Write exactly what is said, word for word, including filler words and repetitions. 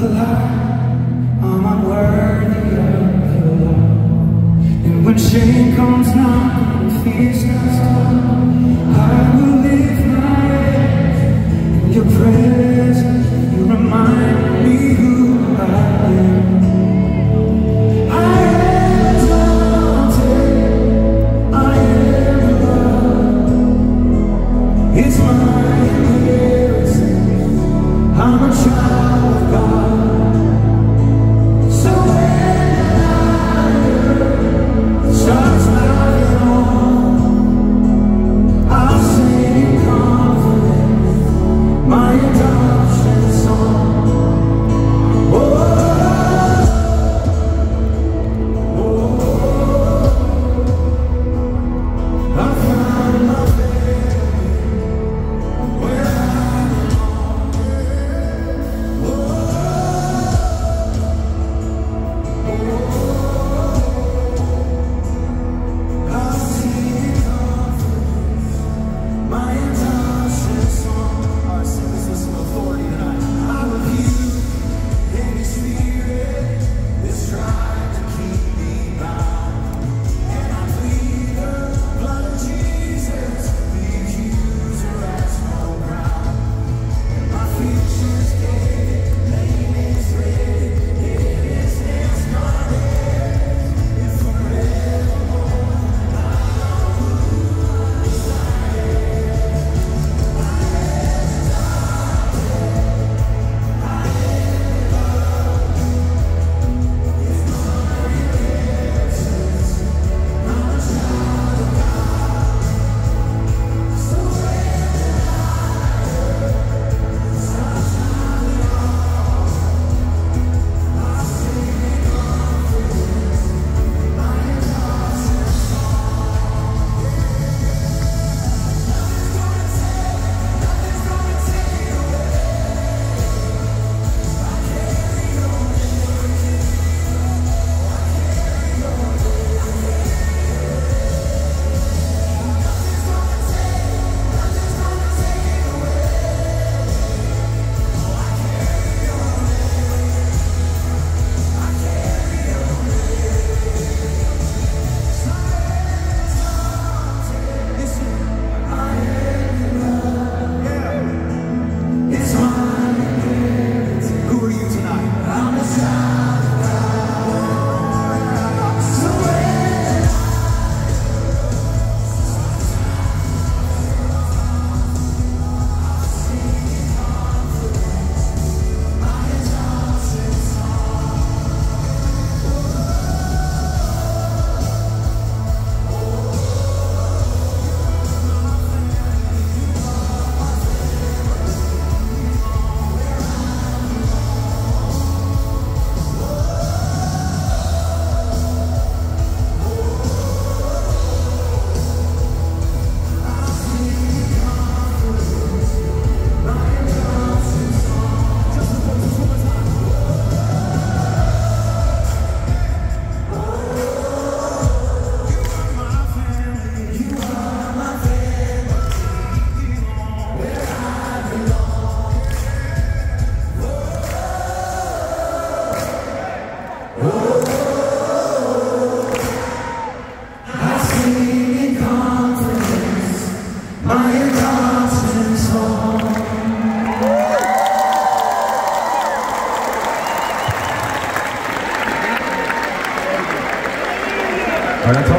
I'm unworthy of your love. And when shame comes knocking and fear starts to, I will lift my head in your presence. You remind me who I am. I am adopted. I am loved. It's my inheritance. I'm a child of God. All right,